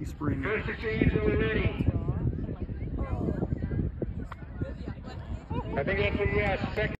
Spring. First receives and we're ready. I think that's a yes. Second.